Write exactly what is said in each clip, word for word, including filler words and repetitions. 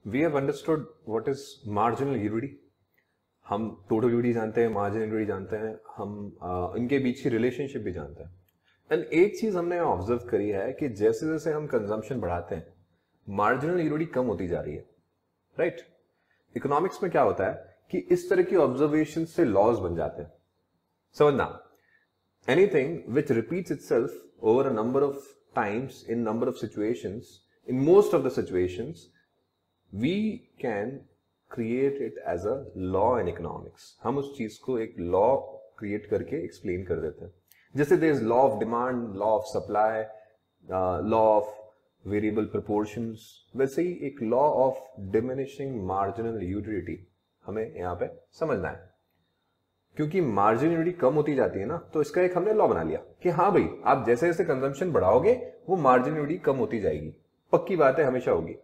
We have understood what is marginal utility. हम total utility जानते हैं, मार्जिनल यूटिलिटी जानते हैं, हम uh, इनके बीच की रिलेशनशिप भी जानते हैं. एंड एक चीज हमने ऑब्जर्व करी है कि जैसे जैसे हम कंजम्पशन बढ़ाते हैं मार्जिनल यूटिलिटी कम होती जा रही है. Right right? इकोनॉमिक्स में क्या होता है कि इस तरह की ऑब्जर्वेशन से लॉज बन जाते हैं. समझना, anything which repeats itself over a number of times in number of situations, in most of the situations we can create it as a law in economics. हम उस चीज को एक लॉ क्रिएट करके एक्सप्लेन कर देते हैं. जैसे there is law of demand, law of supply, law of variable proportions, वैसे ही एक law of diminishing marginal utility हमें यहां पे समझना है. क्योंकि मार्जिनल यूटिलिटी कम होती जाती है ना, तो इसका एक हमने लॉ बना लिया कि हाँ भाई, आप जैसे जैसे कंजम्पशन बढ़ाओगे वो मार्जिनल यूटिलिटी कम होती जाएगी. पक्की बात है, हमेशा होगी.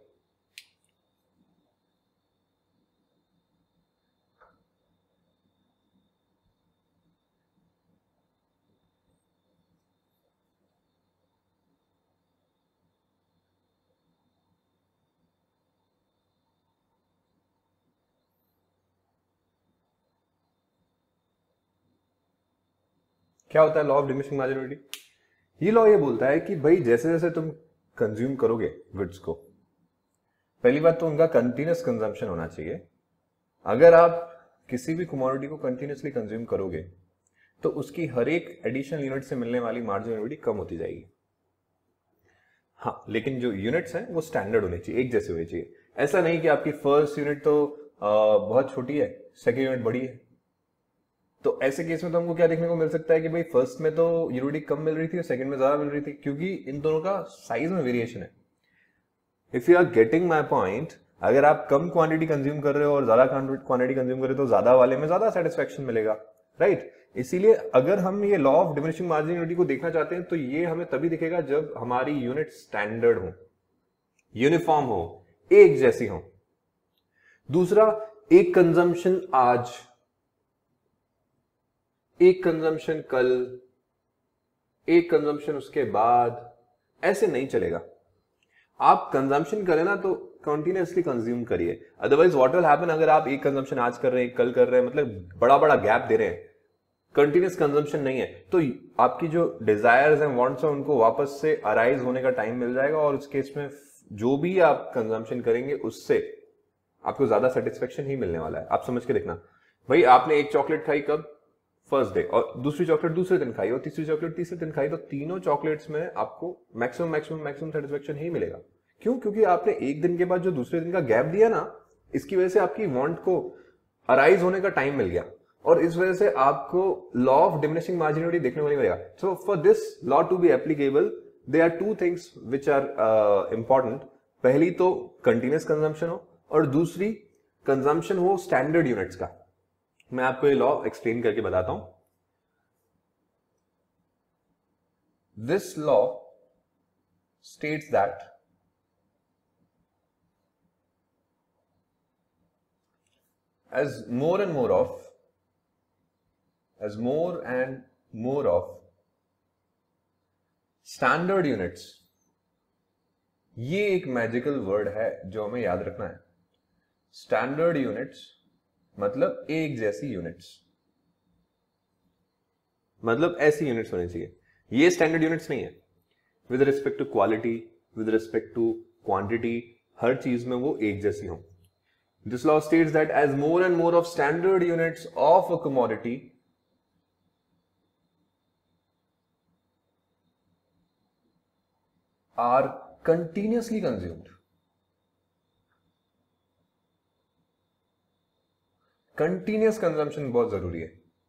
क्या होता है law of diminishing marginal utility? ये लॉ ये बोलता है कि भाई जैसे जैसे तुम कंज्यूम करोगे गुड्स को, पहली बात तो उनका कंटिन्यूअस कंजम्पशन होना चाहिए. अगर आप किसी भी कमोडिटी को कंटिन्यूअसली कंज्यूम करोगे तो उसकी हर एक एडिशनल यूनिट से मिलने वाली मार्जिनल यूटिलिटी कम होती जाएगी. हाँ, लेकिन जो यूनिट्स हैं वो स्टैंडर्ड होने चाहिए, एक जैसे होने चाहिए. ऐसा नहीं कि आपकी फर्स्ट यूनिट तो आ, बहुत छोटी है, सेकेंड यूनिट बड़ी है. तो ऐसे केस में तो हमको क्या देखने को मिल सकता है कि भाई फर्स्ट में तो यूटिलिटी कम मिल रही थी और सेकंड में ज्यादा मिल रही थी, क्योंकि इन दोनों का साइज में वेरिएशन है. If you are getting my point, अगर आप कम क्वांटिटी कंज्यूम कर रहे हो और ज्यादा क्वांटिटी कंज्यूम कर रहे हो तो ज्यादा वाले में ज्यादा सेटिस्फेक्शन मिलेगा. Right right? इसीलिए अगर हम ये law of diminishing marginal utility को देखना चाहते हैं तो ये हमें तभी दिखेगा जब हमारी यूनिट स्टैंडर्ड हो, यूनिफॉर्म हो, एक जैसी हो. दूसरा, एक कंजम्पशन आज, एक कंजम्पशन कल, एक कंजम्पशन उसके बाद, ऐसे नहीं चलेगा. आप कंजम्पशन करें ना तो कंटिन्यूअसली कंज्यूम करिए. अदरवाइज व्हाट विल हैपन, अगर आप एक कंजम्पशन आज कर रहे हैं, कल कर रहे हैं, मतलब बड़ा बड़ा गैप दे रहे हैं, कंटिन्यूअस कंजम्पशन नहीं है, तो आपकी जो डिजायर्स एंड वांट्स हैं उनको वापस से अराइज होने का टाइम मिल जाएगा और उस केस में जो भी आप कंजम्पशन करेंगे उससे आपको ज्यादा सेटिस्फेक्शन ही मिलने वाला है. आप समझ के देखना, भाई आपने एक चॉकलेट खाई कब, फर्स्ट डे, और दूसरी चॉकलेट दूसरे दिन खाई और तीसरी चॉकलेट तीसरे दिन खाई, तो तीनों चॉकलेट्स में आपको मैक्सिमम मैक्सिमम मैक्सिमम सेटिस्फेक्शन ही मिलेगा. क्यों? क्योंकि आपने एक दिन के बाद जो दूसरे दिन का गैप दिया ना, इसकी वजह से आपकी वांट को अराइज होने का टाइम मिल गया और इस वजह से आपको law of diminishing marginal utility देखने को नहीं मिलेगा. So for this law to be applicable there are two things which are important. पहली तो कंटिन्यूअस कंजम्पशन हो और दूसरी कंजम्पशन हो स्टैंडर्ड यूनिट्स का. मैं आपको ये लॉ एक्सप्लेन करके बताता हूं. This law states that as more and more of as more and more of standard units, ये एक मैजिकल वर्ड है जो हमें याद रखना है. स्टैंडर्ड यूनिट्स मतलब एक जैसी यूनिट्स, मतलब ऐसी यूनिट्स होनी चाहिए. ये स्टैंडर्ड यूनिट्स नहीं है. With respect to quality, with respect to quantity, हर चीज में वो एक जैसी हो. This law states that as more and more of standard units of a commodity are continuously consumed, continuous consumption बहुत जरूरी है.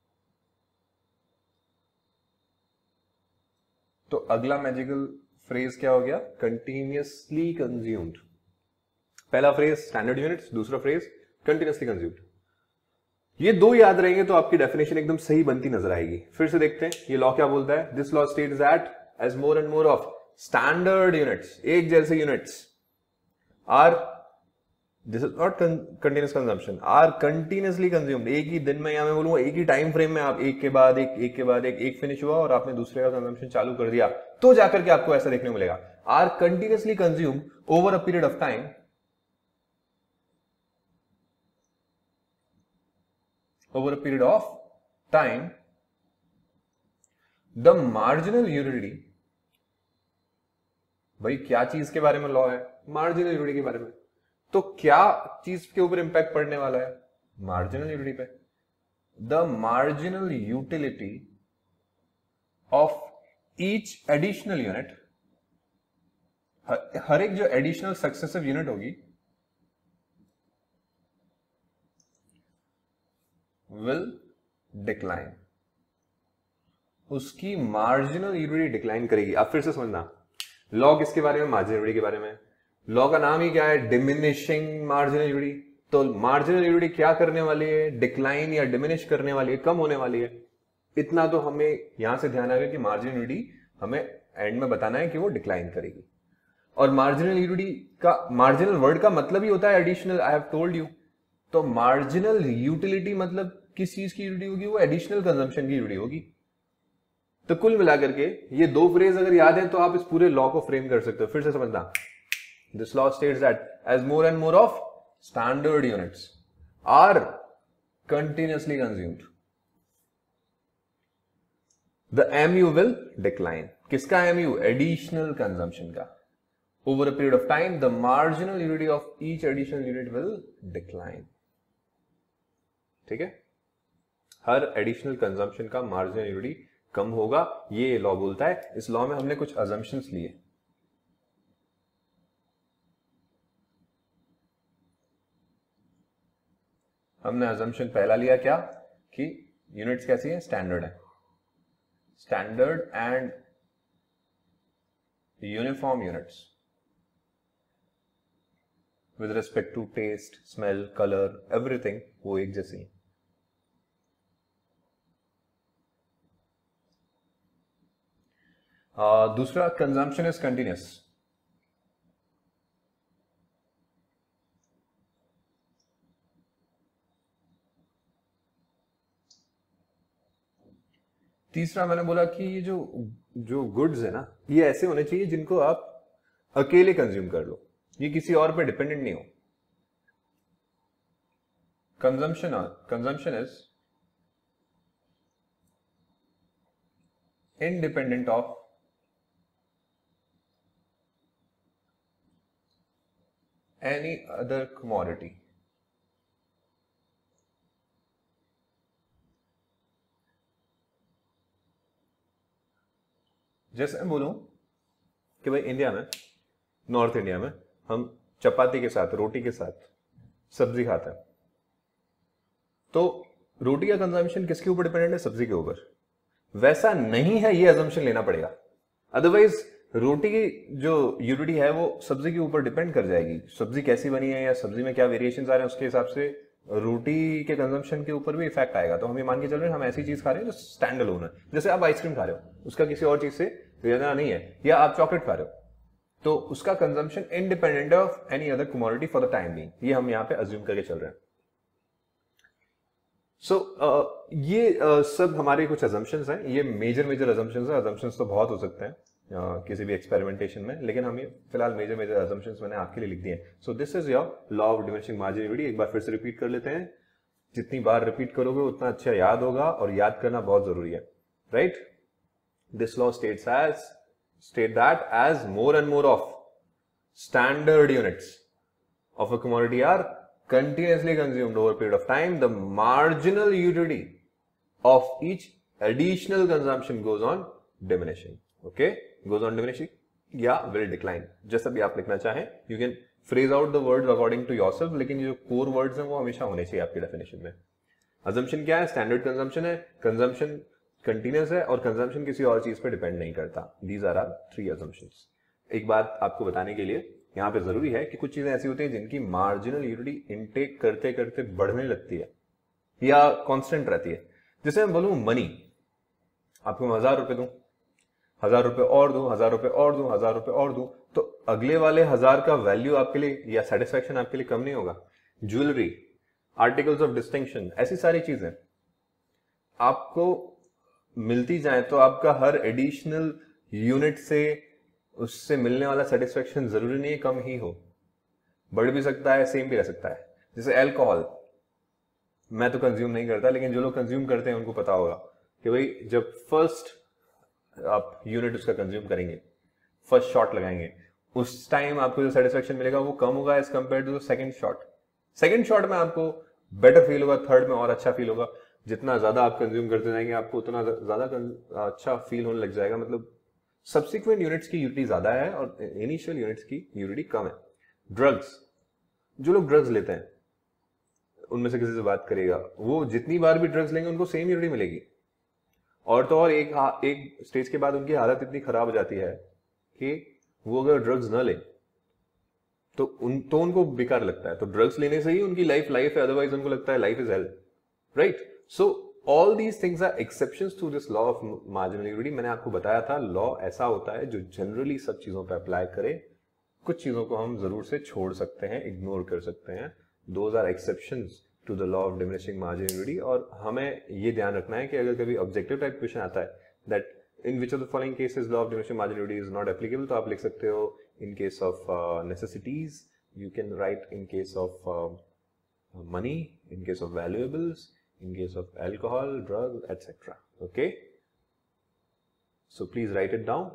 तो अगला मैजिकल फ्रेज क्या हो गया? continuously consumed. पहला फ्रेज स्टैंडर्ड यूनिट्स, दूसरा फ्रेज कंटिन्यूअसली कंज्यूम्ड. ये दो याद रहेंगे तो आपकी डेफिनेशन एकदम सही बनती नजर आएगी. फिर से देखते हैं ये लॉ क्या बोलता है. This law states that as more and more of standard units, एक जैसे units, are, this is not continuous consumption, are continuously consumed. एक ही दिन में, या मैं बोलूंगा एक ही टाइम फ्रेम में, आप एक के बाद एक, एक के बाद एक, एक फिनिश हुआ और आपने दूसरे का कंजम्पशन चालू कर दिया, तो जाकर के आपको ऐसा देखने को मिलेगा. Are continuously consumed over a period of time over a period of time the marginal utility, भाई क्या चीज के बारे में लॉ है? मार्जिनल यूटिलिटी के बारे में। तो क्या चीज के ऊपर इंपैक्ट पड़ने वाला है? मार्जिनल यूटिलिटी पे। The marginal utility of each additional unit, हर एक जो एडिशनल सक्सेसिव यूनिट होगी विल डिक्लाइन, उसकी मार्जिनल यूटिलिटी डिक्लाइन करेगी। अब फिर से समझना, लॉ किसके बारे में? मार्जिनल यूटिलिटी के बारे में। लॉ का नाम ही क्या है? Diminishing marginal utility. तो मार्जिनल यूटिलिटी क्या करने वाली है? डिक्लाइन या डिमिनिश करने वाली है, कम होने वाली है। इतना तो हमें यहां से ध्यान आएगा कि मार्जिनल यूटिलिटी हमें एंड में बताना है कि वो डिक्लाइन करेगी। और मार्जिनल यूटिलिटी का, मार्जिनल वर्ड का मतलब ही होता है additional, I have told you. तो मार्जिनल यूटिलिटी मतलब किस चीज की यूटिलिटी होगी? वो एडिशनल कंजम्पशन की यूटिलिटी होगी। तो कुल मिलाकर के ये दो फ्रेज अगर याद है तो आप इस पूरे लॉ को फ्रेम कर सकते हो। फिर से समझना, this law states that as more and more of standard units are continuously consumed, the MU will decline. किसका एमयू? एडिशनल कंजम्पशन का। Over a period of time the marginal utility of each additional unit will decline. ठीक है, हर additional consumption का marginal utility कम होगा, ये law बोलता है। इस लॉ में हमने कुछ अजम्पशंस लिए। हमने अजम्पशन पहला लिया क्या? कि यूनिट्स कैसी हैं? स्टैंडर्ड है। Standard and uniform units with respect to taste, smell, colour, everything वो एक जैसी हैं। Uh, दूसरा, कंजम्पशन इज कंटिन्यूस। तीसरा मैंने बोला कि ये जो जो गुड्स है ना, ये ऐसे होने चाहिए जिनको आप अकेले कंज्यूम कर लो, ये किसी और पे डिपेंडेंट नहीं हो। Consumption consumption is independent of any other commodity। जैसे मैं बोलूं कि भाई इंडिया में, नॉर्थ इंडिया में हम चपाती के साथ, रोटी के साथ सब्जी खाते हैं, तो रोटी का कंजम्पशन किसके ऊपर डिपेंडेंट है? सब्जी के ऊपर। वैसा नहीं है, ये अजम्पशन लेना पड़ेगा। अदरवाइज रोटी की जो यूटिलिटी है वो सब्जी के ऊपर डिपेंड कर जाएगी। सब्जी कैसी बनी है या सब्जी में क्या वेरिएशंस आ रहे हैं, उसके हिसाब से रोटी के कंजम्पशन के ऊपर भी इफेक्ट आएगा। तो हम ये मान के चल रहे हैं हम ऐसी चीज खा रहे हैं जो स्टैंड अलोन है। जैसे आप आइसक्रीम खा रहे हो, उसका किसी और चीज से लेना नहीं है, या आप चॉकलेट खा रहे हो, तो उसका consumption independent of any other commodity for the time being. ये हम यहाँ पे अज्यूम करके चल रहे हैं। सो so, uh, ये uh, सब हमारे कुछ अजम्पशंस हैं। ये मेजर मेजर अजम्पशंस हैं। अजम्पशंस तो बहुत हो सकते हैं uh, किसी भी एक्सपेरिमेंटेशन में, लेकिन हम ये फिलहाल मेजर मेजर अजम्पशंस मैंने आपके लिए लिख दिए हैं। So this is your law of diminishing marginal utility. एक बार फिर से रिपीट कर लेते हैं। जितनी बार रिपीट करोगे उतना अच्छा याद होगा, और याद करना बहुत जरूरी है, right? This law states as state that as more and more of standard units of a commodity are continuously consumed over a period of time, the marginal utility of each additional consumption goes on diminishing. Okay, goes on diminishing या will decline, जैसा भी आप लिखना चाहें। You can phrase out the words according to yourself, लेकिन जो core words हैं वो हमेशा होने चाहिए आपकी definition में। assumption क्या है? standard consumption है, consumption continuous है, और consumption किसी और चीज पे depend नहीं करता। These are our three assumptions। एक बात आपको बताने के लिए यहाँ पे जरूरी है कि कुछ चीजें ऐसी होती हैं जिनकी मार्जिनल यूटिलिटी इनटेक करते करते बढ़ने लगती है या कांस्टेंट रहती है। जैसे मैं बोलूं मनी, आपको मैं हजार रुपए दूं, हजार रुपए और दूं, हजार रुपए और दूं, हजार रुपए और दूं, तो अगले वाले हजार का वैल्यू आपके लिए या सेटिस्फेक्शन आपके लिए कम नहीं होगा। ज्वेलरी, आर्टिकल्स ऑफ डिस्टिंक्शन, ऐसी सारी चीजें आपको मिलती जाए तो आपका हर एडिशनल यूनिट से उससे मिलने वाला सेटिस्फेक्शन जरूरी नहीं है कम ही हो, बढ़ भी सकता है, सेम भी रह सकता है। जैसे अल्कोहल, मैं तो कंज्यूम नहीं करता, लेकिन जो लोग कंज्यूम करते हैं उनको पता होगा कि भाई जब फर्स्ट आप यूनिट उसका कंज्यूम करेंगे, फर्स्ट शॉट लगाएंगे, उस टाइम आपको जो सेटिस्फेक्शन मिलेगा वो कम होगा as compared to the second shot. Second shot में आपको बेटर फील होगा, थर्ड में और अच्छा फील होगा। जितना ज्यादा आप कंज्यूम करते जाएंगे आपको उतना ज्यादा अच्छा फील होने लग जाएगा। मतलब सब्सिक्वेंट यूनिट्स की यूटिलिटी ज्यादा है और इनिशियल यूनिट्स की यूटिलिटी कम है। ड्रग्स, जो लोग ड्रग्स लेते हैं उनमें से किसी से बात करिएगा, वो जितनी बार भी ड्रग्स लेंगे उनको सेम यूनिटी मिलेगी। और तो और एक एक स्टेज के बाद उनकी हालत इतनी खराब हो जाती है कि वो अगर ड्रग्स न ले तो उन तो उनको बेकार लगता है। तो ड्रग्स लेने से ही उनकी लाइफ लाइफ है, अदरवाइज उनको लगता है life is hell, right. So all these things are exceptions to this law of marginal utility. मैंने आपको बताया था लॉ ऐसा होता है जो जनरली सब चीजों पर अप्लाई करे, कुछ चीजों को हम जरूर से छोड़ सकते हैं, इग्नोर कर सकते हैं। Those are exceptions to the law of diminishing marginal utility. और हमें ये ध्यान रखना है कि अगर कभी ऑब्जेक्टिव टाइप क्वेश्चन आता है that in which of the following cases law of diminishing marginal utility is not applicable, तो आप लिख सकते हो in case of uh, necessities, you can write in case of uh, money, in case of valuables, in case of alcohol, drugs, et cetera. Okay, so please write it down.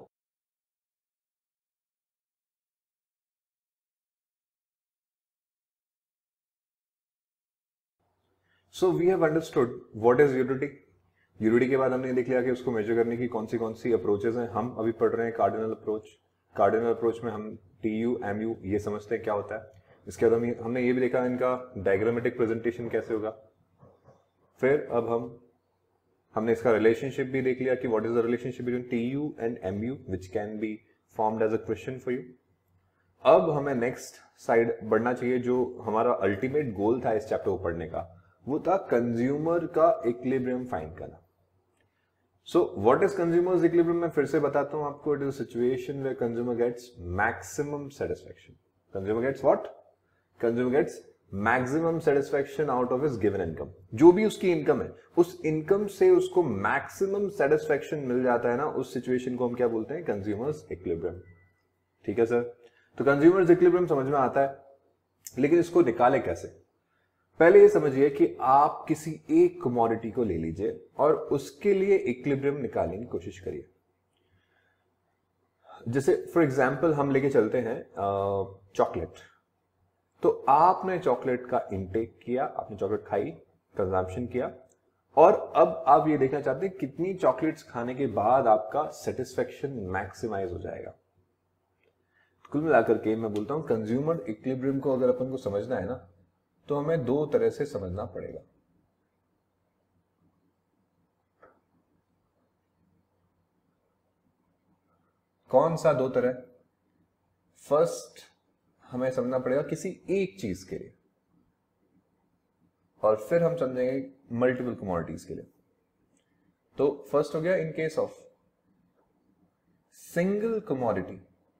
So we have understood what is utility. Utility के बाद हमने देख लिया कि उसको major करने की कौन सी कौन सी अप्रोचेस हैं। हम अभी पढ़ रहे हैं कार्डिनल अप्रोच। कार्डिनल अप्रोच में हम टी यू एम यू ये समझते हैं क्या होता है। इसके बाद हम हमने ये भी देखा इनका डायग्रामेटिक प्रेजेंटेशन कैसे होगा। फिर अब हम हमने इसका रिलेशनशिप भी देख लिया कि what is the relationship between T U and M U which can be formed as a question for you. अब हमें नेक्स्ट साइड बढ़ना चाहिए। जो हमारा अल्टीमेट गोल था इस चैप्टर को पढ़ने का वो था कंज्यूमर का इक्विलिब्रियम फाइंड करना। So what is consumer's equilibrium? मैं फिर से बताता हूं आपको। It is a situation where consumer gets maximum satisfaction. Consumer gets what? Consumer gets maximum satisfaction out of his given income. जो भी उसकी इनकम है उस इनकम से उसको मैक्सिमम सेटिस्फेक्शन मिल जाता है ना, उस सिचुएशन को हम क्या बोलते हैं? Consumer's equilibrium. ठीक है सर। तो कंज्यूमर्स इक्विलिब्रियम समझ में आता है, लेकिन इसको निकाले कैसे? पहले ये समझिए कि आप किसी एक कमोडिटी को ले लीजिए और उसके लिए इक्विलिब्रियम निकालने की कोशिश करिए। जैसे फॉर एग्जांपल हम लेके चलते हैं चॉकलेट। तो आपने चॉकलेट का इनटेक किया, आपने चॉकलेट खाई, कंजम्पशन किया, और अब आप ये देखना चाहते हैं कितनी चॉकलेट्स खाने के बाद आपका सेटिस्फेक्शन मैक्सिमाइज हो जाएगा। कुल मिलाकर के मैं बोलता हूं कंज्यूमर इक्विलिब्रियम को अगर अपन को समझना है ना तो हमें दो तरह से समझना पड़ेगा। कौन सा दो तरह? फर्स्ट हमें समझना पड़ेगा किसी एक चीज के लिए, और फिर हम समझेंगे मल्टीपल कमोडिटीज के लिए। तो फर्स्ट हो गया in case of single commodity.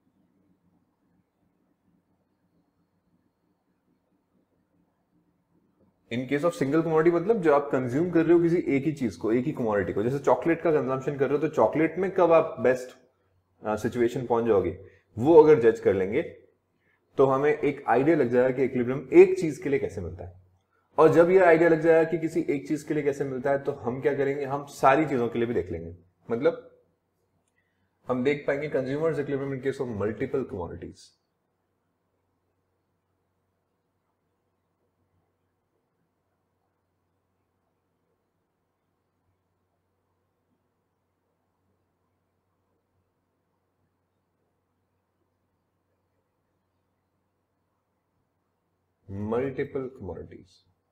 In case of single commodity मतलब जो आप कंज्यूम कर रहे हो किसी एक ही चीज को, एक ही कमोडिटी को। जैसे चॉकलेट का कंजम्पशन कर रहे हो तो चॉकलेट में कब आप बेस्ट सिचुएशन पहुंच जाओगे वो अगर जज कर लेंगे तो हमें एक आइडिया लग जाएगा कि इक्विलिब्रियम एक चीज के लिए कैसे मिलता है। और जब ये आइडिया लग जाएगा कि किसी एक चीज के लिए कैसे मिलता है तो हम क्या करेंगे, हम सारी चीजों के लिए भी देख लेंगे। मतलब हम देख पाएंगे consumer's equilibrium in case of multiple commodities. Multiple commodities,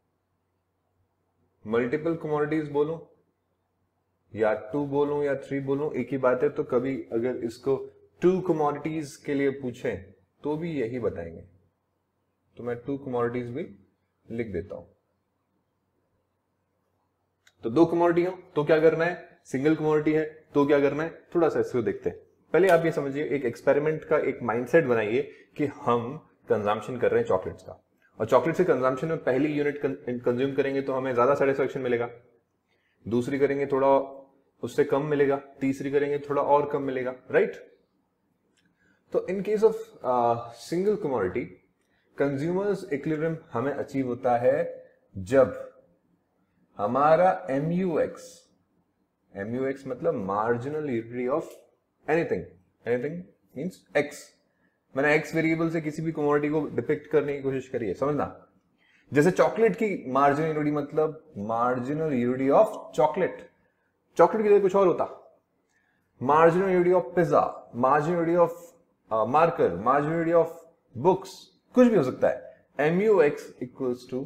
multiple commodities बोलूं या टू बोलूं या थ्री बोलूं एक ही बात है। तो कभी अगर इसको टू कमोडिटीज के लिए पूछें तो भी यही बताएंगे। तो मैं टू कमोडिटीज भी लिख देता हूं। तो दो कमोडिटी हो तो क्या करना है, सिंगल कमोडिटी है तो क्या करना है, थोड़ा सा इसको देखते हैं। पहले आप ये समझिए, एक एक्सपेरिमेंट का एक माइंडसेट बनाइए कि हम कंजम्पशन कर रहे हैं चॉकलेट्स का, और चॉकलेट से कंजम्पशन में पहली यूनिट कंज्यूम करेंगे तो हमें ज्यादा सेटिस्फेक्शन मिलेगा, दूसरी करेंगे थोड़ा उससे कम मिलेगा, तीसरी करेंगे थोड़ा और कम मिलेगा, राइट। तो in case of single commodity consumer's equilibrium हमें अचीव होता है जब हमारा M U X, M U X मतलब marginal utility of anything, anything means X. मैंने एक्स वेरिएबल से किसी भी कमोडिटी को डिपिक्ट करने की कोशिश करी है, समझना। जैसे चॉकलेट की मार्जिनल यूटिलिटी मतलब marginal utility of chocolate, chocolate की जगह कुछ और होता। Marginal utility of pizza, marginal utility of marker, marginal utility of books, कुछ भी हो सकता है। M U X equals to,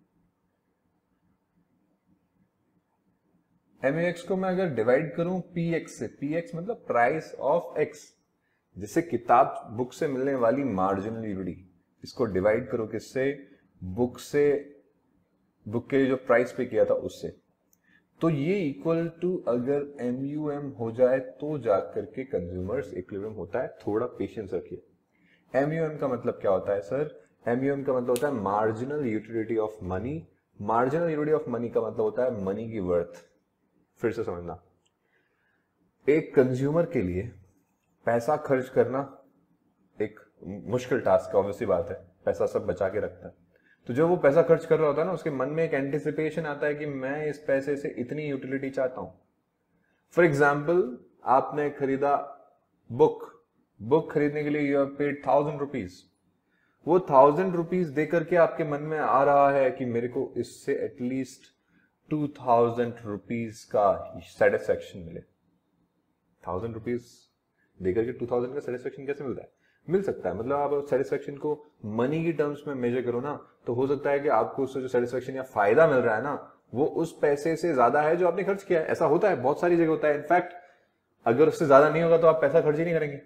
M U X को मैं अगर डिवाइड करूं पी एक्स से, पी एक्स मतलब प्राइस ऑफ एक्स, जिससे किताब बुक से मिलने वाली मार्जिनल यूटिलिटी, इसको डिवाइड करो किससे, बुक से, बुक के जो प्राइस पे किया था उससे, तो ये इक्वल टू अगर एम यू एम हो जाए तो जाकर के कंज्यूमर्स इक्विलिब्रियम होता है। थोड़ा पेशेंस रखिए। एम यू एम का मतलब क्या होता है सर? एम यू एम का मतलब होता है marginal utility of money. Marginal utility of money का मतलब होता है मनी की वर्थ। फिर से समझना, एक कंज्यूमर के लिए पैसा खर्च करना एक मुश्किल टास्क है, ऑब्वियसली बात है, पैसा सब बचा के रखता है। तो जब वो पैसा खर्च कर रहा होता है ना, उसके मन में एक एंटिसिपेशन आता है कि मैं इस पैसे से इतनी यूटिलिटी चाहता हूं। फॉर एग्जाम्पल, आपने खरीदा बुक, बुक खरीदने के लिए you have paid thousand rupees. वो थाउजेंड रुपीज देकर के आपके मन में आ रहा है कि मेरे को इससे एटलीस्ट टू थाउजेंड रुपीज का सेटिस्फेक्शन मिले। थाउजेंड रुपीज देकर के टू थाउजेंड का सेटिस्फेक्शन कैसे मिलता है? मिल सकता है, मतलब आप सेटिस्फेक्शन को मनी की टर्म्स में मेजर करो ना, तो हो सकता है कि आपको उससे जो सेटिस्फेक्शन या फायदा मिल रहा है ना, वो उस पैसे से ज्यादा है जो आपने खर्च किया है। ऐसा होता है, बहुत सारी जगह होता है। इनफैक्ट अगर उससे ज्यादा नहीं होगा तो आप पैसा खर्च ही नहीं करेंगे।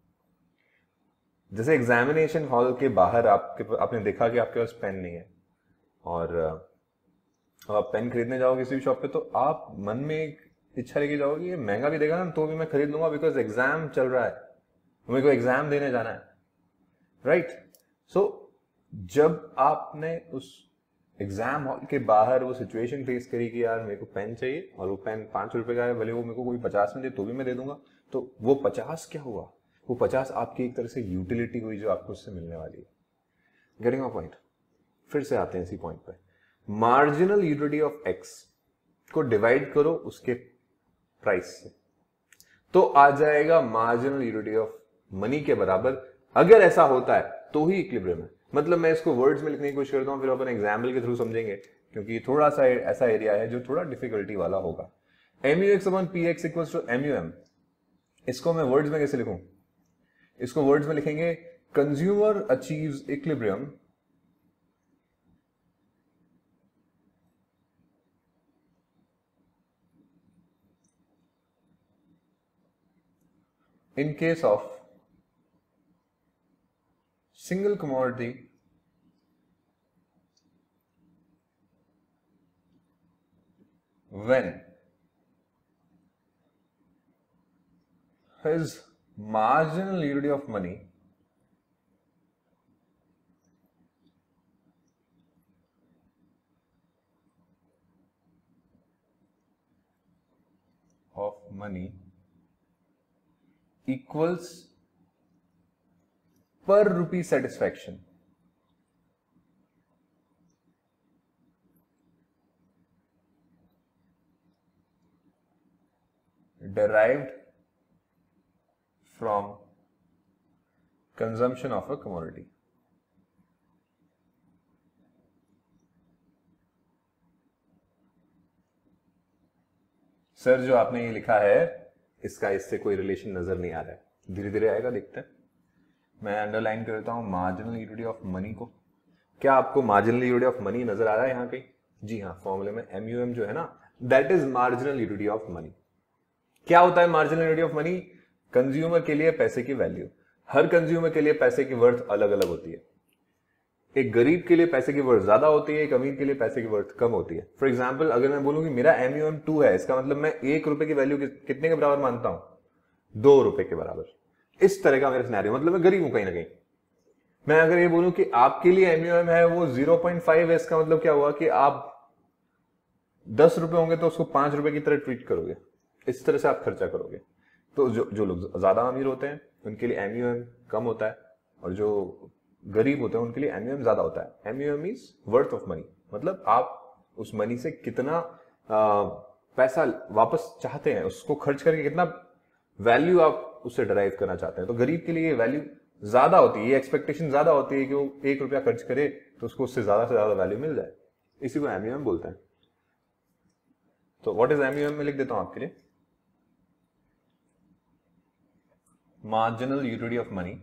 जैसे एग्जामिनेशन हॉल के बाहर आपके आपने देखा कि आपके पास पेन नहीं है, और अब आप पेन खरीदने जाओगे किसी भी शॉप पे, तो आप मन में एक इच्छा लेके जाओगे, ये महंगा भी देगा ना तो भी मैं खरीद लूंगा, बिकॉज एग्जाम चल रहा है, मेरे को एग्जाम देने जाना है, राइट। सो जब आपने उस एग्जाम हॉल के बाहर वो सिचुएशन फेस करी कि यार मेरे को पेन चाहिए, और वो पेन पांच रुपए का है, भले वो मेरे को कोई पचास में दे तो भी मैं दे दूंगा, तो वो पचास क्या हुआ? वो पचास आपकी एक तरह से यूटिलिटी हुई जो आपको उससे मिलने वाली है। Getting my point? फिर से आते हैं इसी पॉइंट पे। मार्जिनल यूटिलिटी ऑफ एक्स को डिवाइड करो उसके प्राइस से, तो आ जाएगा मार्जिनल यूटिलिटी ऑफ मनी के बराबर। अगर ऐसा होता है तो ही इक्विलिब्रियम है। मतलब मैं इसको वर्ड्स में लिखने की कोशिश करता हूं, फिर अपन एग्जाम्पल के थ्रू समझेंगे, क्योंकि थोड़ा सा ऐसा एरिया है जो थोड़ा डिफिकल्टी वाला होगा। M U X upon P X equals to M U M. इसको मैं वर्ड्स में कैसे लिखूं? इसको वर्ड्स में लिखेंगे, consumer achieves equilibrium in case of single commodity when his marginal utility of money of money equals per rupee satisfaction derived from consumption of a commodity। Sir जो आपने ये लिखा है इसका इससे कोई रिलेशन नजर नहीं आ रहा है, धीरे धीरे आएगा, देखते हैं। मैं अंडरलाइन कर देता हूं मार्जिनल यूटिलिटी ऑफ मनी को। क्या आपको मार्जिनल यूटिलिटी ऑफ मनी नजर आ रहा है यहाँ कहीं? जी हाँ, फॉर्मूले में एम यू एम जो है ना, that is marginal utility of money. क्या होता है marginal utility of money? Consumer के लिए पैसे की वैल्यू। हर कंज्यूमर के लिए पैसे की वर्थ अलग अलग होती है। एक गरीब के लिए पैसे की वर्थ ज्यादा होती है, एक अमीर के लिए पैसे की वर्थ कम होती है। फॉर एग्जाम्पल, अगर मैं बोलूं कि मेरा एम यू एम टू है, इसका मतलब मैं एक रुपए की वैल्यू कितने के बराबर मानता हूं? दो रुपए के बराबर। इस तरह का मेरा सिनेरियो, मतलब मैं गरीब हूं कहीं ना कहीं। मैं अगर ये बोलूं कि आपके लिए एम यू एम है वो जीरो पॉइंट फाइव है, इसका मतलब क्या हुआ कि आप दस रुपए होंगे तो उसको पांच रुपए की तरह ट्रीट करोगे, इस तरह से आप खर्चा करोगे। तो जो जो लोग ज्यादा अमीर होते हैं उनके लिए एम यू एम कम होता है, और जो गरीब होते हैं उनके लिए एम यू एम ज्यादा होता है। M U M means worth of money, मतलब आप उस मनी से कितना आ, पैसा वापस चाहते हैं, उसको खर्च करके कितना वैल्यू आप उससे डराइव करना चाहते हैं। तो गरीब के लिए ये वैल्यू ज्यादा होती है, ये एक्सपेक्टेशन ज्यादा होती है कि वो एक रुपया खर्च करे तो उसको उससे ज्यादा से ज्यादा वैल्यू मिल जाए। इसी को एम यू एम बोलते हैं। तो what is M U M में लिख देता हूं आपके लिए, मार्जिनल यूटिलिटी ऑफ मनी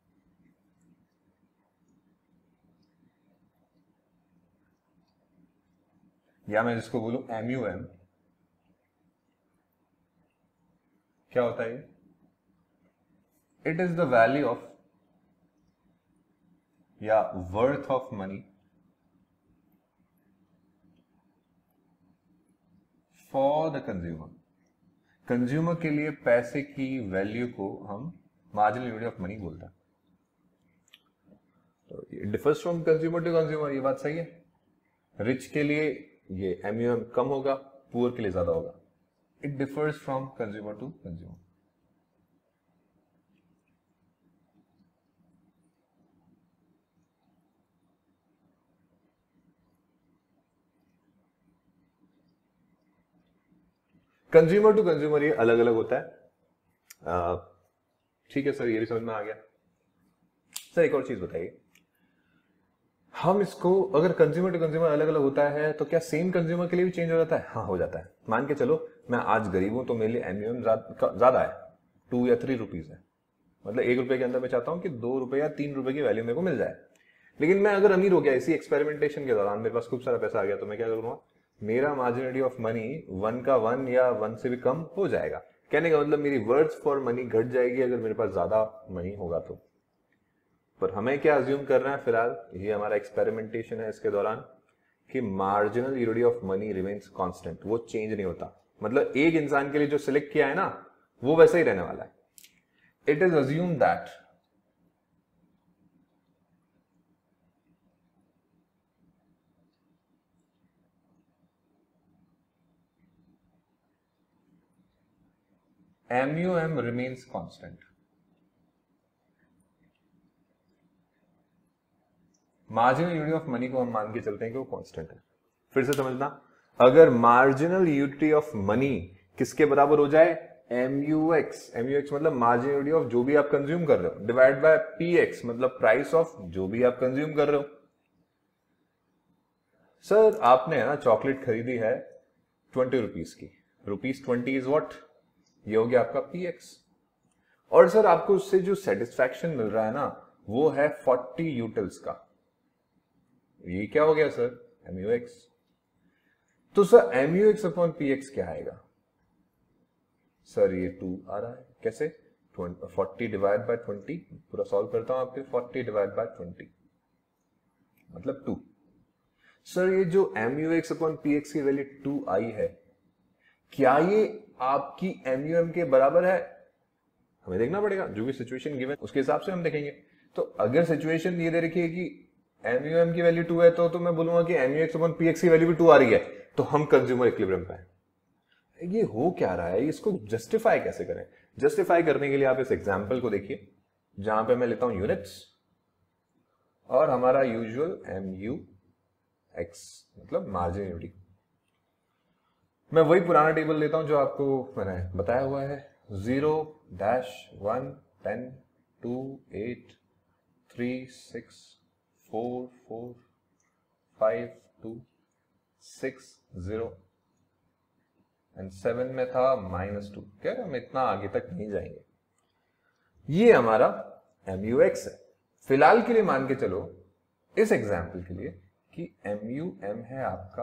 या मैं जिसको बोलूं एम यू एम, क्या होता है? It is the value of या worth of money for the consumer. Consumer के लिए पैसे की वैल्यू को हम मार्जिनल यूनिट ऑफ मनी बोलते हैं। तो it differs from consumer to consumer, ये बात सही है। रिच के लिए ये एम यू एम कम होगा, पुअर के लिए ज्यादा होगा। It differs from consumer to consumer. Consumer to consumer ये अलग अलग होता है। ठीक है सर, ये भी समझ में आ गया। सर एक और चीज बताइए, हम इसको अगर कंज्यूमर टू कंज्यूमर अलग अलग होता है तो क्या सेम कंज्यूमर के लिए भी चेंज हो जाता है? हाँ हो जाता है। मान के चलो मैं आज गरीब हूं तो मेरे लिए एम यू एम ज्यादा है, टू या थ्री रुपीज है। मतलब एक रुपए के अंदर मैं चाहता हूं कि दो रुपए या तीन रुपए की वैल्यू मेरे को मिल जाए। लेकिन मैं अगर अमीर हो गया इसी एक्सपेरिमेंटेशन के दौरान, मेरे पास खूब सारा पैसा आ गया, तो मैं क्या करूंगा, मेरा मार्जिनलिटी ऑफ मनी वन का वन या वन से भी कम हो जाएगा। कहने का मतलब मेरी वर्थ फॉर मनी घट जाएगी अगर मेरे पास ज्यादा मनी होगा तो। पर हमें क्या अज्यूम करना है फिलहाल, ये हमारा एक्सपेरिमेंटेशन है इसके दौरान, कि marginal utility of money remains constant, वो चेंज नहीं होता। मतलब एक इंसान के लिए जो सिलेक्ट किया है ना, वो वैसा ही रहने वाला है। It is assume that M U M remains constant. Marginal unity of money को हम मान के चलते हैं कि वो कांस्टेंट है। फिर से समझना, अगर मार्जिनल यूनिटी ऑफ मनी किसके बराबर हो जाए, M U X. M U X मतलब मार्जिनल यूनिटी ऑफ जो भी आप कंज्यूम कर रहे हो, डिवाइड बाय पी एक्स मतलब प्राइस ऑफ जो भी आप कंज्यूम कर रहे हो। सर आपने है ना चॉकलेट खरीदी है ट्वेंटी रुपीज की, रुपीज ट्वेंटी इज व्हाट, ये हो गया आपका पी एक्स। और सर आपको उससे जो सेटिस्फैक्शन मिल रहा है ना, वो है फोर्टी यूटिल्स का, ये क्या हो गया सर, एम यू एक्स। तो sir M U X upon P X क्या आएगा? सर ये टू आ रहा है। कैसे? फोर्टी डिवाइड बाय ट्वेंटी, पूरा सॉल्व करता हूं आपके, फोर्टी डिवाइड बाय ट्वेंटी मतलब टू। सर ये जो M U X upon P X की वैल्यू टू आई है, क्या ये आपकी एम यू एम के बराबर है? हमें देखना पड़ेगा, जो भी सिचुएशन गिवन उसके हिसाब से हम देखेंगे। तो अगर सिचुएशन ये दे रखी है कि एम यू एम की वैल्यू टू है, तो, तो मैं बोलूंगा कि M U X upon P X की वैल्यू भी टू आ रही है, तो हम कंज्यूमर इक्विलिब्रियम पे हैं। ये हो क्या रहा है, इसको जस्टिफाई कैसे करें? जस्टिफाई करने के लिए आप इस एग्जाम्पल को देखिए, जहां पे मैं लेता हूं यूनिट्स और हमारा यूजुअल एम यू एक्स मतलब मार्जिनल यूनिटी। मैं वही पुराना टेबल लेता हूं जो आपको मैंने बताया हुआ है, zero dash one ten two eight three six four four five two six zero and seven में था माइनस टू। क्या हम इतना आगे तक नहीं जाएंगे। ये हमारा एम यू एक्स है। फिलहाल के लिए मान के चलो इस एग्जाम्पल के लिए कि एम यू एम है आपका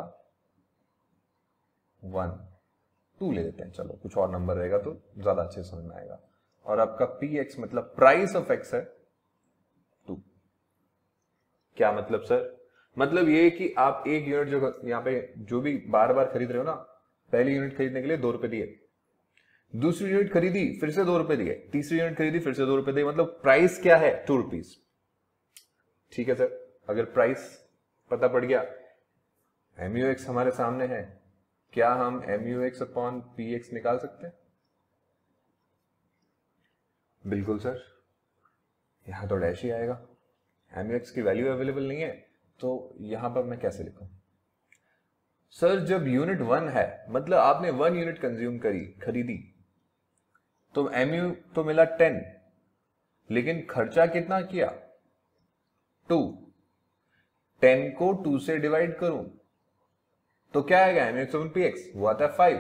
वन, टू ले लेते हैं, चलो कुछ और नंबर रहेगा तो ज्यादा अच्छे समझ में आएगा। और आपका पी एक्स मतलब प्राइस ऑफ एक्स है टू। क्या मतलब सर? मतलब ये कि आप एक यूनिट जो यहां पे जो भी बार बार खरीद रहे हो ना, पहली यूनिट खरीदने के लिए दो रुपए दिए, दूसरी यूनिट खरीदी फिर से दो रुपए दिए, तीसरी यूनिट खरीदी फिर से दो रुपए दिए, मतलब प्राइस क्या है, टू रुपीज। ठीक है सर, अगर प्राइस पता पड़ गया, एम यू एक्स हमारे सामने है, क्या हम M U X upon P X निकाल सकते हैं? बिल्कुल सर, यहां तो डैश ही आएगा। एम यू एक्स की वैल्यू अवेलेबल नहीं है, तो यहां पर मैं कैसे लिखूं? सर जब यूनिट वन है मतलब आपने वन यूनिट कंज्यूम करी खरीदी तो एमयू तो मिला टेन, लेकिन खर्चा कितना किया टू। टेन को टू से डिवाइड करूं तो क्या आएगा एम एक्स पी एक्स, वो आता है फाइव।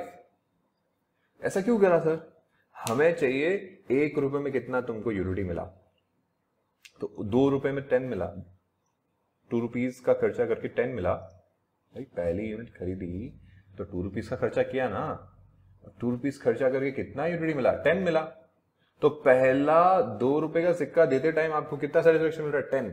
ऐसा क्यों करा सर? हमें चाहिए एक रुपए में कितना तुमको यूनिटी मिला, तो दो रुपए में टेन मिला, टू रुपीज का खर्चा करके टेन मिला। भाई पहली यूनिट खरीदी तो टू रुपीज का खर्चा किया ना, टू रुपीज खर्चा करके कितना यूनिटी मिला, टेन मिला। तो पहला दो रुपए का सिक्का देते टाइम आपको कितना सेटिस्फेक्शन मिल रहा है, टेन।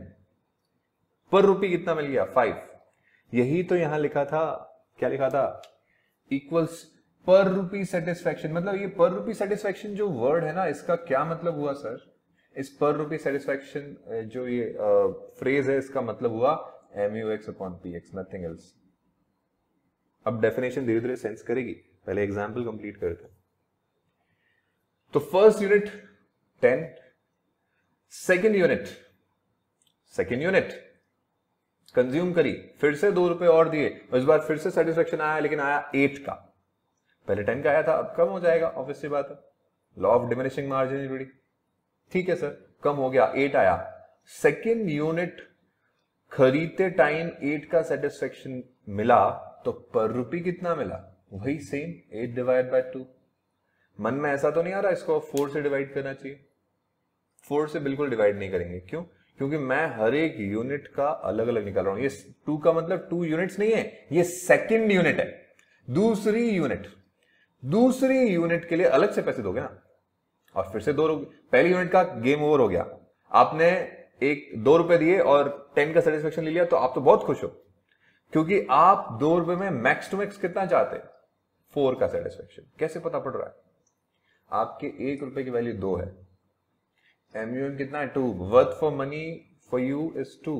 पर रुपये कितना मिल गया, फाइव। यही तो यहां लिखा था, क्या लिखा था, इक्वल्स पर रुपी सेटिस्फेक्शन। मतलब ये पर रुपी सेटिस्फेक्शन जो वर्ड है ना, इसका क्या मतलब हुआ सर? इस पर रुपी सेटिस्फेक्शन जो ये फ्रेज है, इसका मतलब हुआ M U X upon P X, nothing else. अब डेफिनेशन धीरे धीरे सेंस करेगी, पहले एग्जाम्पल कंप्लीट करते हैं। तो first unit ten, second unit second unit consume करी, फिर से दो रुपए और दिए, इस बार फिर से सेटिस्फेक्शन आया, लेकिन आया एट का। पहले टेन का आया था, अब कम हो जाएगा, ऑब्वियसली बात है, लॉ ऑफ डिमिनिशिंग मार्जिन। ठीक है सर, कम हो गया, एट आया। सेकेंड यूनिट खरीदते टाइम एट का सेटिस्फेक्शन मिला, तो पर रुपी कितना मिला, वही same eight divide by two. मन में ऐसा तो नहीं आ रहा इसको फोर से डिवाइड करना चाहिए? फोर से बिल्कुल डिवाइड नहीं करेंगे। क्यों? क्योंकि मैं हर एक यूनिट का अलग अलग निकाल रहा हूं। ये टू का मतलब टू यूनिट्स नहीं है, ये सेकंड यूनिट है। दूसरी यूनिट दूसरी यूनिट के लिए अलग से पैसे दोगे ना, और फिर से दो रुपए। पहली यूनिट का गेम ओवर हो गया, आपने एक दो रुपए दिए और टेन का सेटिस्फेक्शन ले लिया, तो आप तो बहुत खुश हो, क्योंकि आप दो रुपए में मैक्स टू मैक्स कितना चाहते हैं, फोर का सेटिस्फेक्शन। कैसे पता पड़ रहा है? आपके एक रुपए की वैल्यू दो है, एमयूएम कितना है, two. Worth for money for you is two.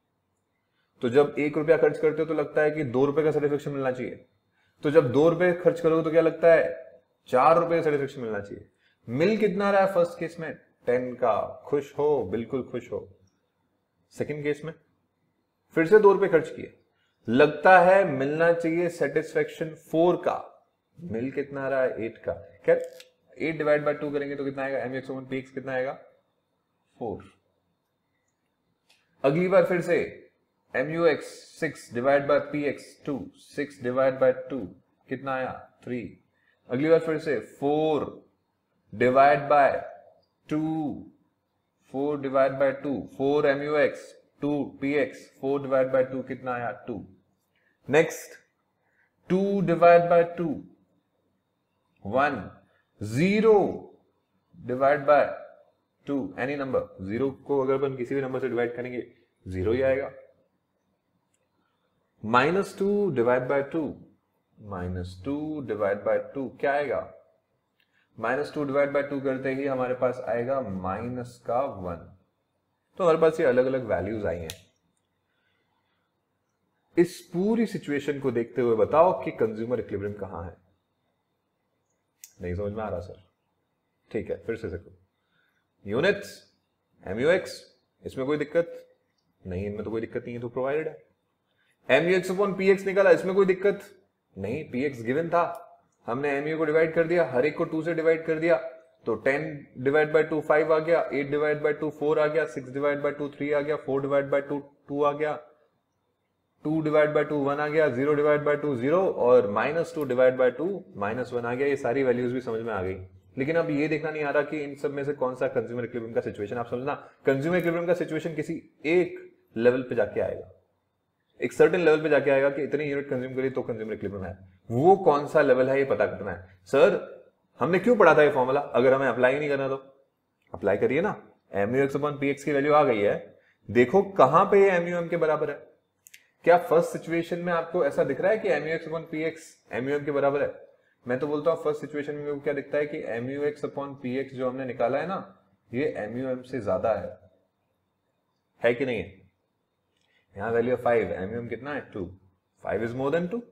तो जब एक रुपया खर्च करते हो तो लगता है कि दो रुपए का सेटिस्फेक्शन मिलना चाहिए, तो जब दो रुपए खर्च करोगे तो क्या लगता है, चार रुपए का सेटिस्फेक्शन मिलना चाहिए। मिल कितना रहा है फर्स्ट केस में, टेन का। खुश हो, बिल्कुल खुश हो। सेकंड केस में फिर से दो रुपए खर्च किए, लगता है मिलना चाहिए सेटिस्फेक्शन फोर का। मिल कितना रहा है, एट का। क्या एट डिवाइड बाय टू करेंगे तो कितना आएगा, M X upon P X कितना आएगा, फोर। अगली बार फिर से M U X six divide by P X two, six divide by two कितना आया, थ्री। अगली बार फिर से four divide by two, four divide by two, four M U X, two P X, four divide by two कितना आया, two. Next two divide by two, one. Zero divide by two, any number. Zero को अगर अपन किसी भी number से divide करेंगे zero ही आएगा। Minus two divide by two, minus two divide by two क्या आएगा, minus two divide by two करते ही हमारे पास आएगा माइनस का वन। तो हमारे पास ये अलग अलग वैल्यूज आई हैं। इस पूरी सिचुएशन को देखते हुए बताओ कि कंज्यूमर इक्विलिब्रियम कहां है। नहीं समझ में आ रहा सर? ठीक है, फिर से देखो। यूनिट्स एमयूएक्स, इसमें कोई दिक्कत नहीं, इनमें तो कोई दिक्कत नहीं है, तो प्रोवाइडेड है। एमयूएक्स अपॉन पीएक्स निकाला, इसमें कोई दिक्कत नहीं, पीएक्स गिवन था, हमने एमयू को डिवाइड कर दिया, हर एक को टू से डिवाइड कर दिया, तो ten divide by two five आ गया, eight divide by two four आ गया, six divide by two three आ गया, four divide by two two आ गया, two divide by two one आ गया, zero divide by two zero, और minus two divide by two minus one आ गया। ये सारी वैल्यूज भी समझ में आ गई। लेकिन अब ये देखना नहीं आ रहा कि इन सब में से कौन सा कंज्यूमर इक्विलिब्रियम का सिचुएशन। आप समझना, कंज्यूमर इक्विलिब्रियम का सिचुएशन किसी एक लेवल पे जाके आएगा, एक सर्टेन लेवल पे जाके आएगा कि इतनी यूनिट कंज्यूम करी तो कंज्यूमर इक्विलिब्रियम है। वो कौन सा लेवल है ये पता करना है। सर हमने क्यों पढ़ा था ये फॉर्मूला, अगर हमें अप्लाई नहीं करना तो अप्लाई करिए ना। M U X upon P X की वैल्यू आ गई है, देखो कहां पे ये एम यू एम के बराबर है। क्या फर्स्ट सिचुएशन में आपको ऐसा दिख रहा है कि M U X upon P X M U M के बराबर है? मैं तो बोलता हूं फर्स्ट सिचुएशन में क्या दिखता है कि M U X upon P X जो हमने निकाला है ना, ये एम यू एम से ज्यादा है, है कि नहीं है? यहां value five, M U M कितना है, two. Five is more than two.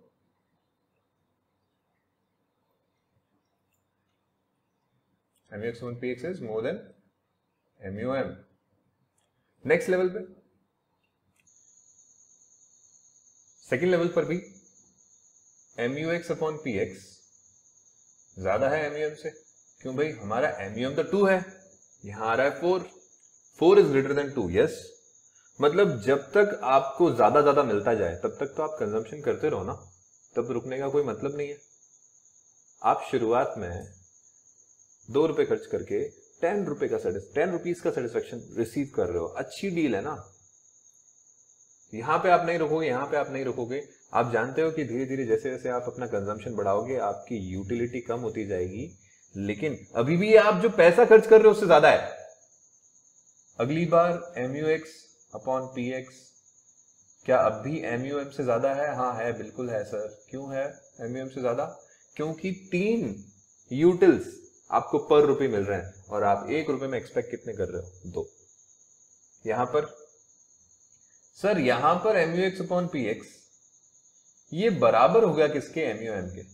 M U X upon P X is more than M U M. Next level पे, सेकेंड लेवल पर भी M U X upon P X ज्यादा है M U M से। क्यों भाई? हमारा M U M तो टू है, यहां आ रहा है four. Four is greater than two. Yes, मतलब जब तक आपको ज्यादा ज्यादा मिलता जाए तब तक तो आप कंजम्पशन करते रहो ना, तब रुकने का कोई मतलब नहीं है। आप शुरुआत में दो रुपए खर्च करके टेन रुपए का टेन रुपीज का सेटिस्फेक्शन रिसीव कर रहे हो, अच्छी डील है ना। यहां पे आप नहीं रुकोगे, यहां पे आप नहीं रुकोगे। आप जानते हो कि धीरे धीरे जैसे जैसे आप अपना कंजम्पशन बढ़ाओगे आपकी यूटिलिटी कम होती जाएगी, लेकिन अभी भी आप जो पैसा खर्च कर रहे हो उससे ज्यादा है। अगली बार M U X upon P X क्या अब भी एम यू एम से ज्यादा है? हाँ है, बिल्कुल है सर। क्यों है एम यू एम से ज्यादा? क्योंकि तीन यूटिल्स आपको पर रुपए मिल रहे हैं और आप एक रुपए में एक्सपेक्ट कितने कर रहे हो? दो। यहां पर सर, यहां पर M U X upon P X ये बराबर हो गया किसके? एम यू एम के।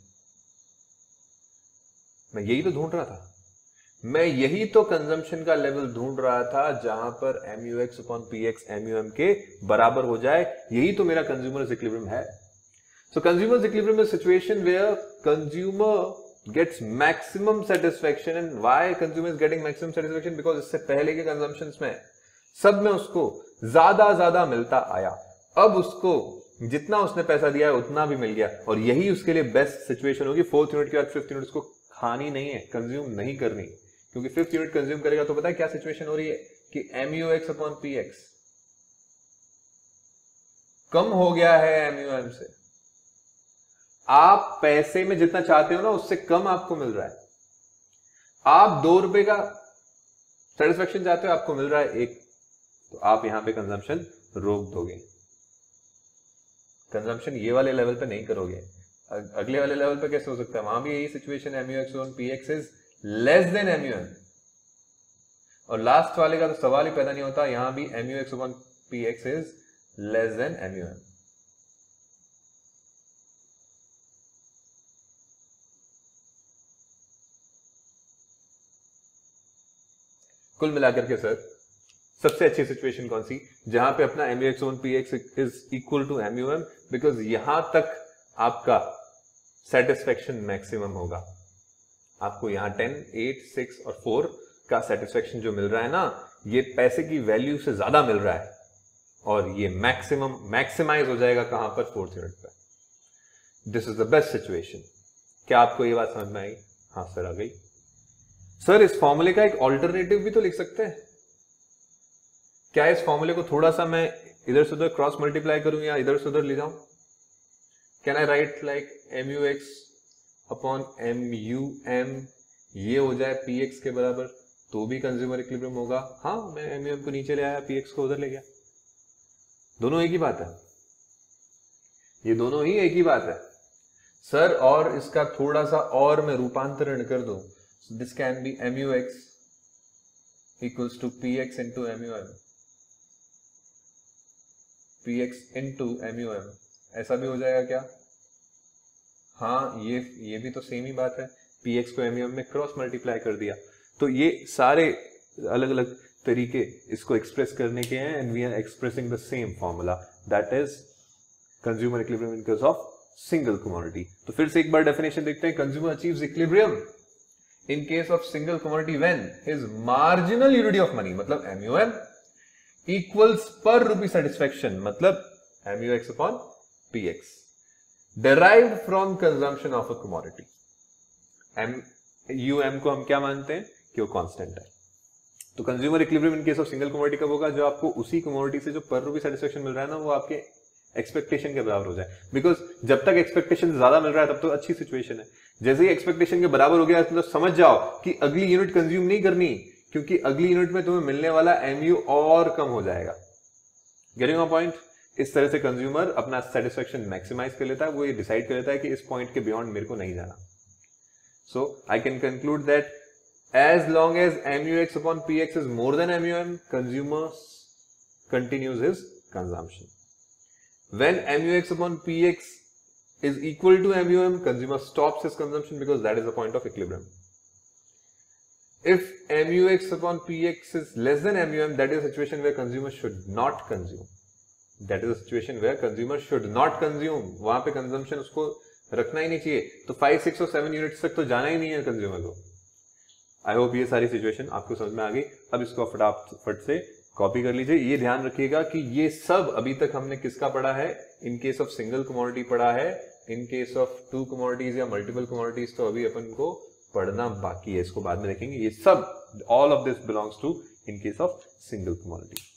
मैं यही तो ढूंढ रहा था, मैं यही तो कंजम्पशन का लेवल ढूंढ रहा था जहां पर M U X upon P X M U M के बराबर हो जाए। यही तो मेरा कंज्यूमर इक्विलिब्रियम है। So consumer equilibrium is situation where consumer gets maximum satisfaction. And why consumer is getting maximum satisfaction? Because इससे पहले के कंजम्पशंस में सब में उसको ज्यादा ज्यादा मिलता आया, अब उसको जितना उसने पैसा दिया है उतना भी मिल गया, और यही उसके लिए बेस्ट सिचुएशन होगी। फोर्थ यूनिट के बाद फिफ्थ यूनिट उसको खानी नहीं है, कंज्यूम नहीं करनी, क्योंकि फिफ्थ यूनिट कंज्यूम करेगा तो पता है क्या सिचुएशन हो रही है कि M U X upon P X कम हो गया है एम यू एम से। आप पैसे में जितना चाहते हो ना उससे कम आपको मिल रहा है। आप दो रुपए का सेटिस्फेक्शन चाहते हो, आपको मिल रहा है एक, तो आप यहां पे कंजम्पशन रोक दोगे। कंजम्पशन ये वाले लेवल पे नहीं करोगे। अगले वाले लेवल पे कैसे हो सकता है? वहां भी यही situation, M U X on P X is less than M U M, और लास्ट वाले का तो सवाल ही पैदा नहीं होता। यहां भी M U X on P X is less than M U M. कुल मिलाकर के सर सबसे अच्छी सिचुएशन कौन सी? जहां पे अपना M U X on P X is equal to M U M, because यहां तक आपका सेटिस्फेक्शन मैक्सिमम होगा। आपको यहां टेन, एट, सिक्स और फोर का सेटिस्फेक्शन जो मिल रहा है ना, ये पैसे की वैल्यू से ज्यादा मिल रहा है, और ये मैक्सिमम मैक्सिमाइज हो जाएगा कहां पर? फोर्थ यूनिट पर। This is the best situation. क्या आपको ये बात समझ में आई? हाँ सर, आ गई। सर, इस फॉर्मूले का एक ऑल्टरनेटिव भी तो लिख सकते हैं। क्या इस फॉर्मूले को थोड़ा सा मैं इधर से उधर क्रॉस मल्टीप्लाई करूं या इधर से उधर ले जाऊं? Can I write like M U X upon M U M, ये हो जाए पी एक्स के बराबर, तो भी कंज्यूमर इक्विलिब्रियम होगा। हाँ, मैं एम यू एम को नीचे ले आया, पी एक्स को उधर ले गया। दोनों एक ही बात है, ये दोनों ही एक ही बात है सर। और इसका थोड़ा सा और मैं रूपांतरण कर दूं, this can be M U X equals to P X into M U M, P X into M U M, ऐसा भी हो जाएगा क्या? हाँ, ये ये भी तो सेम ही बात है। पी एक्स को एम यू एम में क्रॉस मल्टीप्लाई कर दिया, तो ये सारे अलग अलग तरीके इसको एक्सप्रेस करने के हैं, and we are expressing the same formula, that is consumer equilibrium in case of single commodity. तो फिर से एक बार डेफिनेशन देखते हैं। Consumer achieves equilibrium in case of single commodity when his marginal unit of money, मतलब M U M, equals per rupee satisfaction, मतलब M U X upon P X, derived from consumption of a commodity। M U M को हम क्या मानते हैं कि वो constant है। तो consumer equilibrium in case of single commodity कब होगा? जो आपको उसी कमोडिटी से जो पर रुपी सेटिस्फेक्शन मिल रहा है ना, वो आपके एक्सपेक्टेशन के बराबर हो जाए। बिकॉज जब तक एक्सपेक्टेशन ज्यादा मिल रहा है तब तो अच्छी सिचुएशन है। जैसे ही एक्सपेक्टेशन के बराबर हो गया तो समझ जाओ कि अगली यूनिट कंज्यूम नहीं करनी, क्योंकि अगली यूनिट में तुम्हें मिलने वाला एमयू और कम हो जाएगा। Getting my point? इस तरह से कंज्यूमर अपना सेटिस्फेक्शन मैक्सिमाइज कर लेता है, वो ये डिसाइड कर लेता है कि इस पॉइंट के बियॉन्ड मेरे को नहीं जाना। So I can conclude that as long as M U X upon P X is more than M U M, consumer continues his consumption. When M U X upon P X is equal to M U M, consumer stops his consumption because that is the point of equilibrium. If M U X upon P X is less than M U M, that is a situation where consumer should not consume. That is a situation where consumer should not consume. वहां पे consumption उसको रखना ही नहीं चाहिए, तो five six और seven units तक तो जाना ही नहीं है कंज्यूमर को। आई होप ये सारी सिचुएशन आपको समझ में आ गई। अब इसको फटाफट से कॉपी कर लीजिए। ये ध्यान रखिएगा कि ये सब अभी तक हमने किसका पढ़ा है, in case of single commodity पढ़ा है, in case of two commodities या मल्टीपल कमोडिटीज तो अभी अपन को पढ़ना बाकी है, इसको बाद में देखेंगे। ये सब all of this belongs to in case of single commodity.